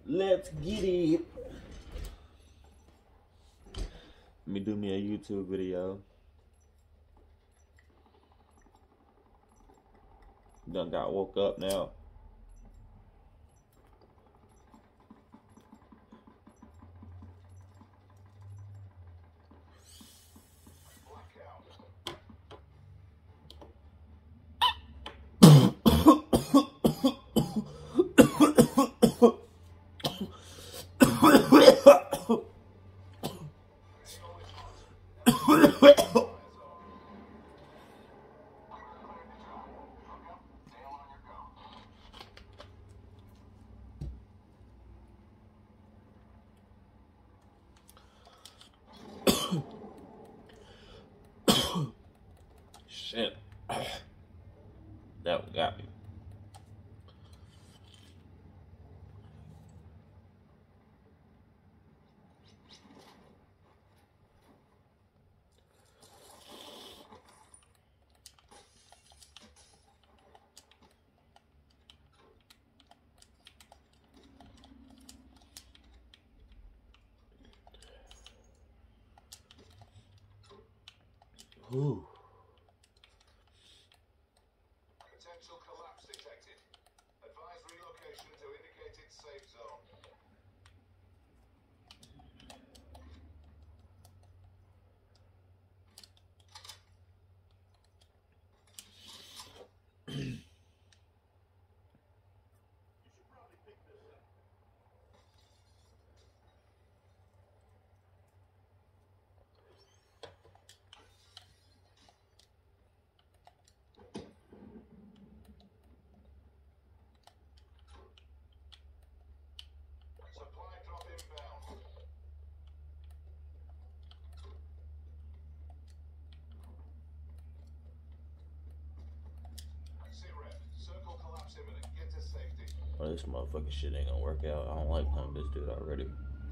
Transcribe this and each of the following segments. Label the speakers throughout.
Speaker 1: Let's get it. Let me do me a YouTube video. Done got woke up now. Shit. That got me. Ooh.
Speaker 2: Potential collapse detected. Advise relocation to indicated safe zone. Supply drop inbound. SITREP. Circle collapse imminent. Get to safety.
Speaker 1: Oh, this motherfucking shit ain't gonna work out. I don't like playing this dude already.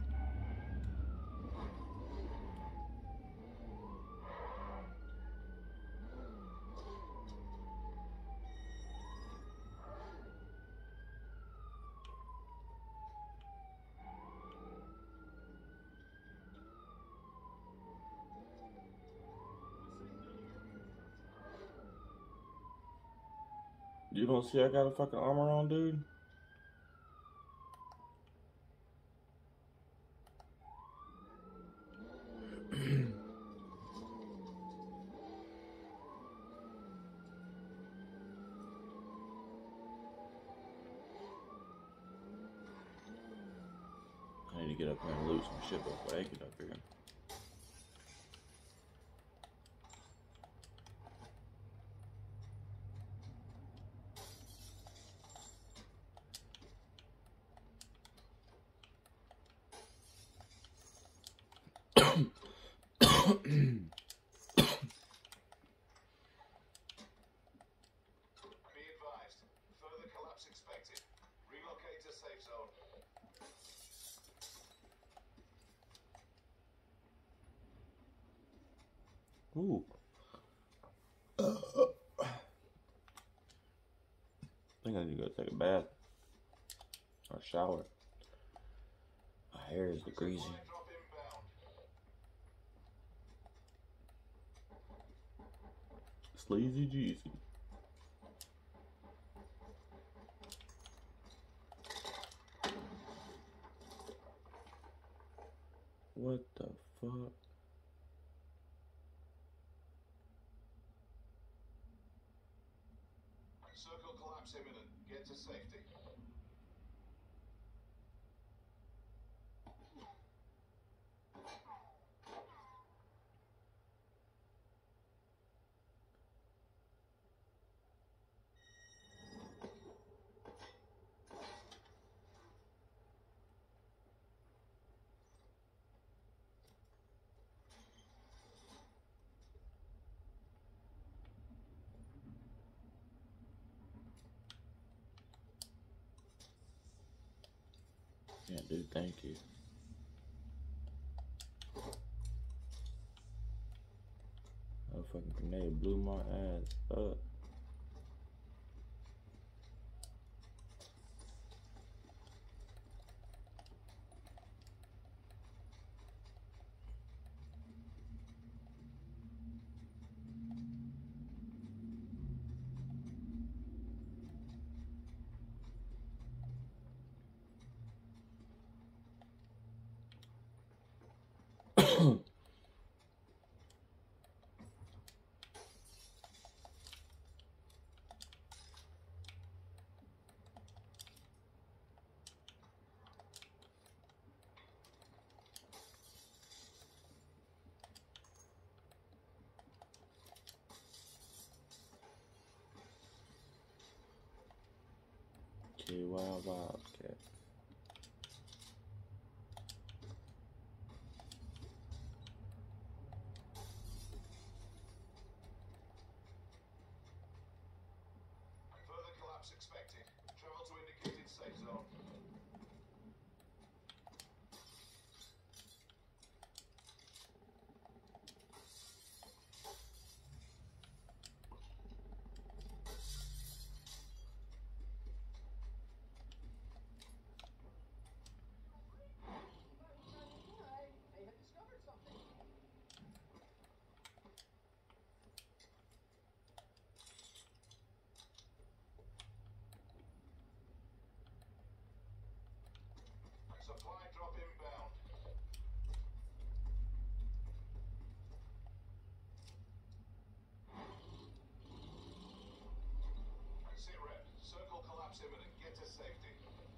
Speaker 1: You don't see I got a fucking armor on, dude? I need to get up here and loot some shit before I get up here.
Speaker 2: Be advised. Further collapse expected. Relocate to safe zone.
Speaker 1: Ooh. I think I need to go take a bath or shower. My hair is greasy.
Speaker 2: Supply drop inbound.
Speaker 1: Sleazy Jeezy. What the fuck?
Speaker 2: Circle collapse imminent. Get to safety.
Speaker 1: Yeah, dude, thank you. That fucking grenade blew my ass up. Tennessee Wild Wildcat.
Speaker 2: Further collapse expected. Travel to indicated safe zone. Supply drop inbound. Sit rep. Circle collapse imminent. Get to safety.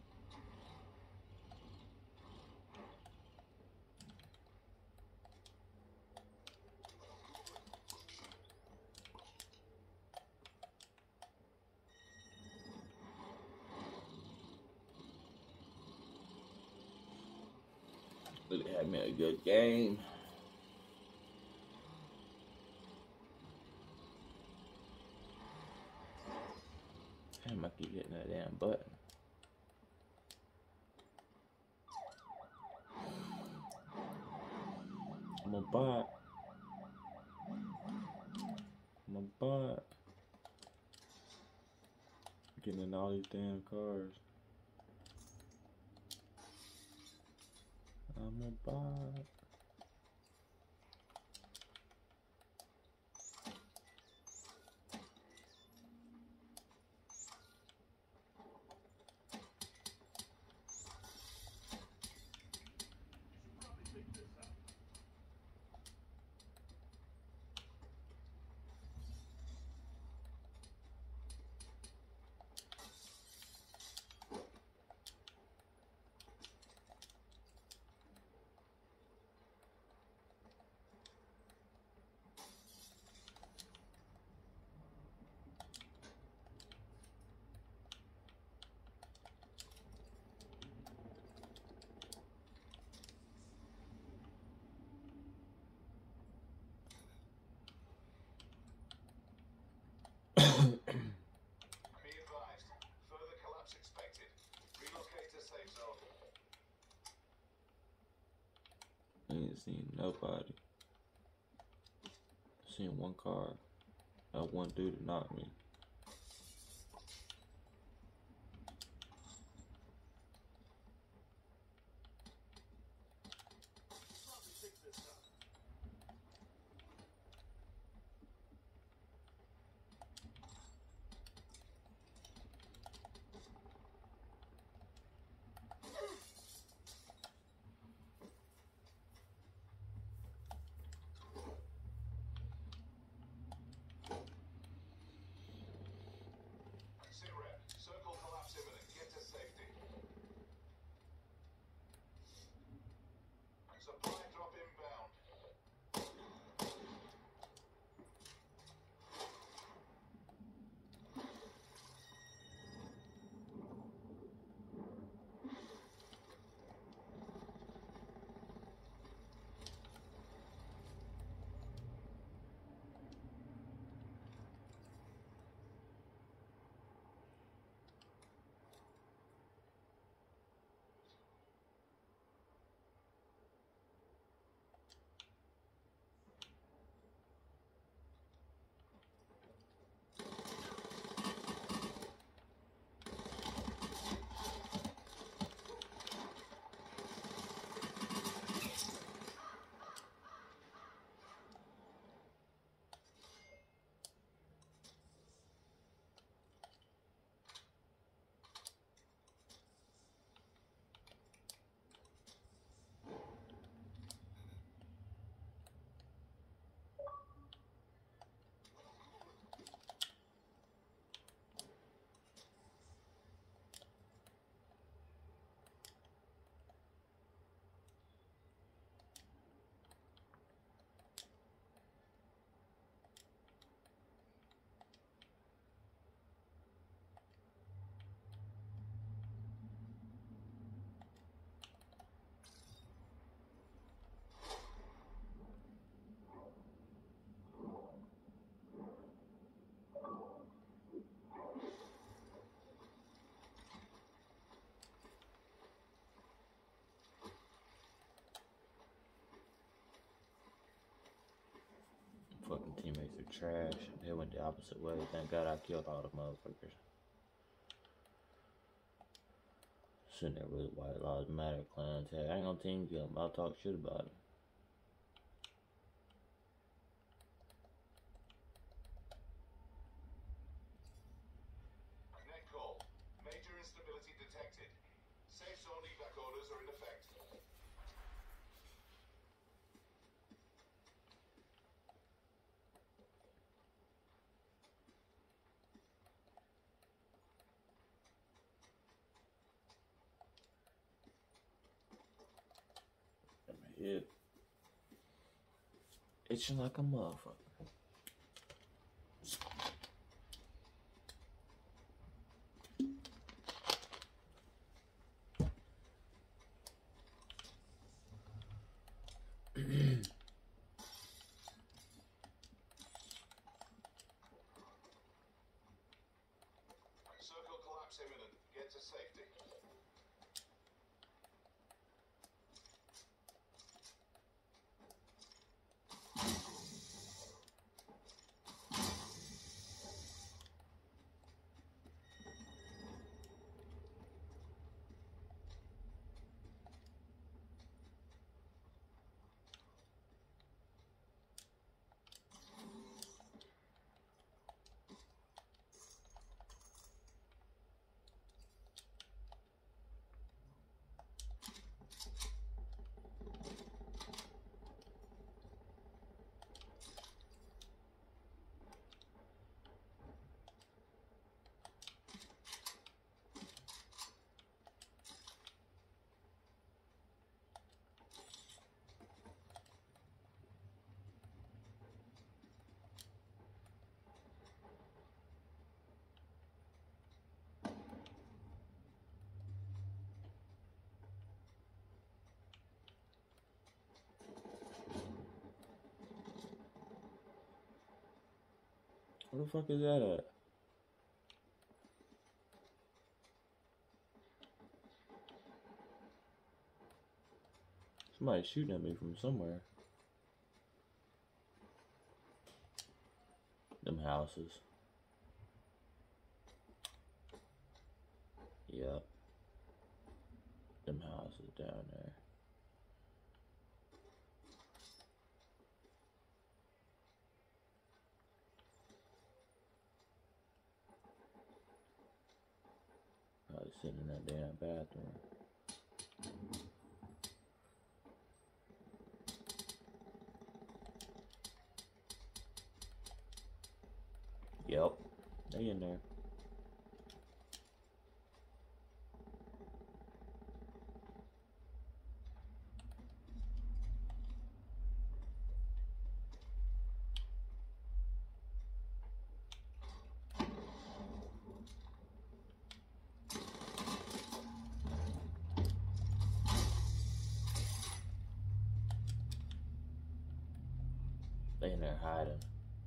Speaker 1: Really had me a good game. Damn, I keep hitting that damn button. I'm a bot. I'm a bot. Getting in all these damn cars. I'm a bot.
Speaker 2: Be advised. Further collapse expected. Relocate to safe zone.
Speaker 1: I ain't seen nobody. Seen one car. That one dude knocked me.
Speaker 2: Sit rep. Circle collapse imminent. Get to safety. Supply drop inbound.
Speaker 1: They're trash. They went the opposite way. Thank God I killed all the motherfuckers. Sitting there with White Lives Matter clan tag. I ain't gonna team kill him. I'll talk shit about him.
Speaker 2: Net call. Major instability detected. Safe zone evac orders are in effect.
Speaker 1: My head itching like a motherfucker.
Speaker 2: Circle collapse imminent. Get to safety.
Speaker 1: Where the fuck is that at? Somebody's shooting at me from somewhere. Them houses. Yep. Them houses down there. Probably sitting in that damn bathroom. Yep. They in there. They in there hiding.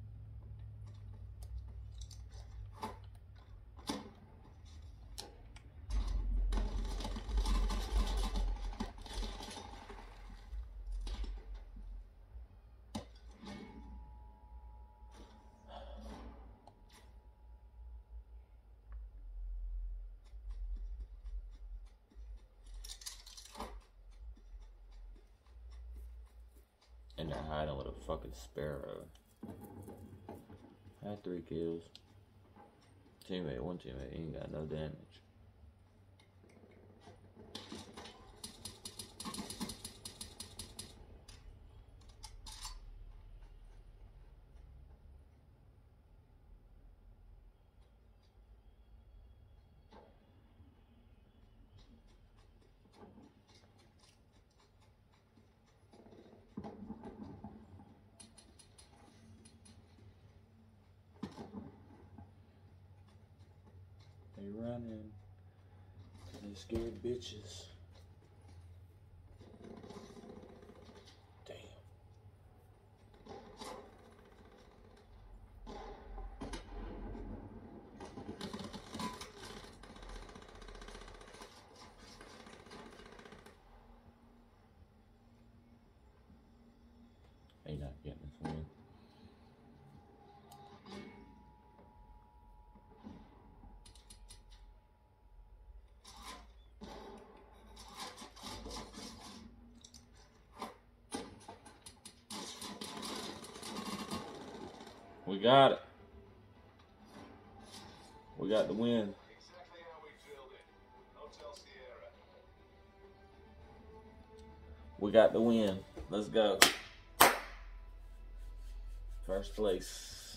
Speaker 1: And they're hiding with a fucking sparrow. I had 3 kills. One teammate ain't got no damage. They running. They scared bitches. Damn. They not getting this win. We got it. We got the win.
Speaker 2: Exactly how we drilled it. Hotel Sierra.
Speaker 1: We got the win. Let's go. First place.